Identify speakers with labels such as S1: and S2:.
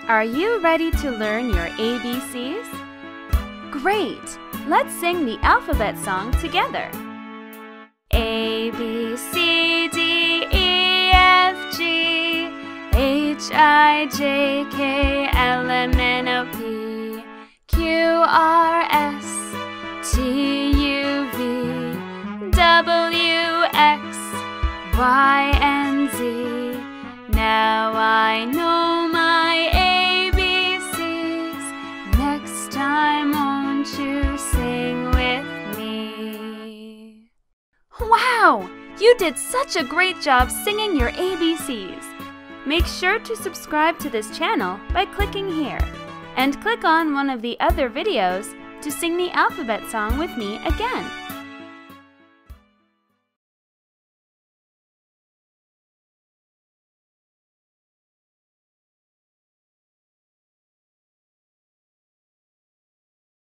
S1: Are you ready to learn your ABCs? Great! Let's sing the alphabet song together. A, B, C, D, E, F, G, H, I, J, K, L, M, N, O, P, Q, R, S, T, U, V, W, X, Y, and Z. Now I know my ABCs. Next time, won't you sing with me? Wow! You did such a great job singing your ABCs. Make sure to subscribe to this channel by clicking here, and click on one of the other videos to sing the alphabet song with me again.